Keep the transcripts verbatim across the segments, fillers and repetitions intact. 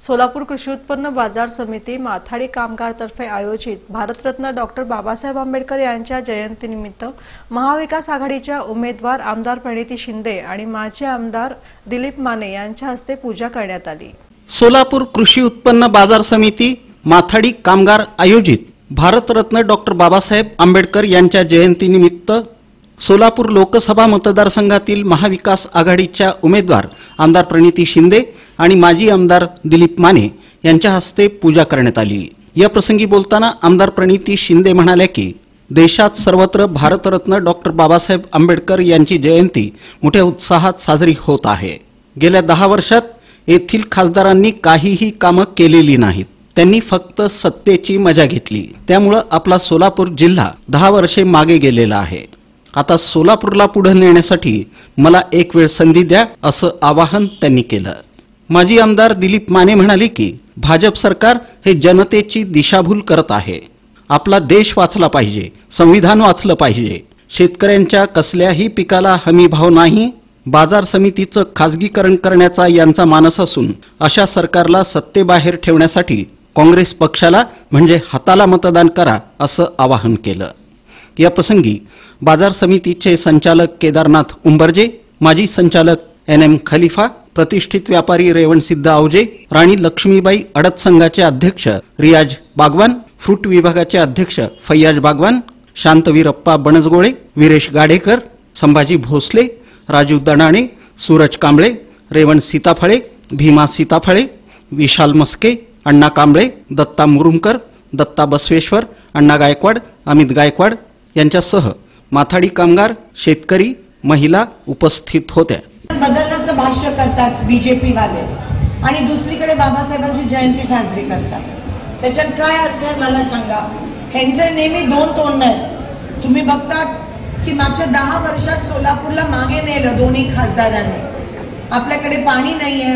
सोलापूर कृषी उत्पन्न बाजार समिती माथाडी कामगारतर्फे आयोजित भारतरत्न डॉक्टर बाबासाहेब आंबेडकर यांच्या जयंतीनिमित्त महाविकास आघाडीच्या उमेदवार आमदार प्रणिती शिंदे आणि माजी आमदार दिलीप माने यांच्या हस्ते पूजा करण्यात आली। सोलापूर कृषी उत्पन्न बाजार समिती माथाडी कामगार आयोजित भारतरत्न डॉक्टर बाबासाहेब आंबेडकर यांच्या जयंतीनिमित्त सोलापूर लोकसभा मतदारसंघातील महाविकास आघाडीच्या उमेदवार आमदार प्रणिती शिंदे आणि माजी आमदार दिलीप माने यांच्या हस्ते पूजा करण्यात आली। या प्रसंगी बोलताना आमदार प्रणिती शिंदे म्हणाल्या की देशात सर्वत्र भारतरत्न डॉक्टर बाबासाहेब आंबेडकर यांची जयंती मोठ्या उत्साहात साजरी होत आहे। गेल्या दहा वर्षात येथील खासदारांनी काहीही कामं केलेली नाहीत, त्यांनी फक्त सत्तेची मजा घेतली। त्यामुळे आपला सोलापूर जिल्हा दहा वर्षे मागे गेलेला आहे। आता सोलापूरला पुढे नेण्यासाठी मला एक वेळ संधी द्या असं आवाहन त्यांनी केलं। माजी आमदार दिलीप माने म्हणाले की भाजप सरकार हे जनतेची दिशाभूल करत आहे। आपला देश वाचला पाहिजे, संविधान वाचलं पाहिजे, शेतकऱ्यांच्या कसल्याही पिकाला हमी भाव नाही, बाजार समितीचं खाजगीकरण करण्याचा यांचा मानस असून अशा सरकारला सत्तेबाहेर ठेवण्यासाठी काँग्रेस पक्षाला म्हणजे हाताला मतदान करा असं आवाहन केलं। या प्रसंगी बाजार समितीचे संचालक केदारनाथ उंबरजे, माजी संचालक एन एम खलीफा, प्रतिष्ठित व्यापारी रेवणसिद्ध आवजे, राणी लक्ष्मीबाई अडत संघाचे अध्यक्ष रियाज बागवान, फ्रूट विभागाचे अध्यक्ष फैयाज बागवान, शांतवीरप्पा बनजगोळे, वीरेश गाडेकर, संभाजी भोसले, राजू दणाणे, सूरज कांबळे, रेवण सीताफळे, भीमा सीताफळे, विशाल मस्के, अण्णा कांबळे, दत्ता मुरुमकर, दत्ता बसवेश्वर, अण्णा गायकवाड, अमित गायकवाड यांच्यासह माथाडी कामगार, शेतकरी, महिला उपस्थित होत्या। बदलण्याचं भाष्य करतात बीजेपी वाले आणि दुसरीकडे बाबासाहेबांची जयंती साजरी करतात। त्याच्यात काय अर्थ आहे मला सांगा? ह्यांचे नेहमी दोन तोंड आहेत। तुम्ही बघतात की मागच्या दहा वर्षात सोलापूरला मागे नेलं दोन्ही खासदारांनी। आपल्याकडे पाणी नाहीये,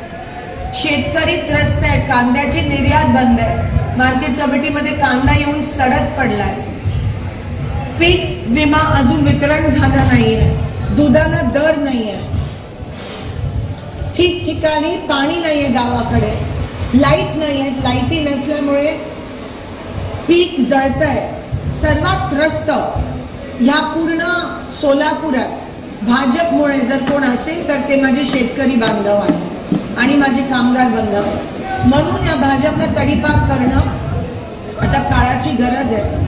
शेतकरी त्रस्त आहे, कांद्याची निर्यात बंद आहे, मार्केट कमिटीमध्ये कांदा येऊन सडक पडलाय, पीक विमा अजून वितरण झालं नाहीये, दुधाला दर नाहीये, ठिकठिकाणी पाणी नाहीये, गावाकडे लाईट नाहीये, लाईटी नसल्यामुळे पीक जळतंय। सर्वात त्रस्त ह्या पूर्ण सोलापुरात भाजपमुळे जर कोण असेल तर ते माझे शेतकरी बांधव आहे आणि माझे कामगार बांधव। म्हणून या भाजपला तडीपार करणं आता काळाची गरज आहे।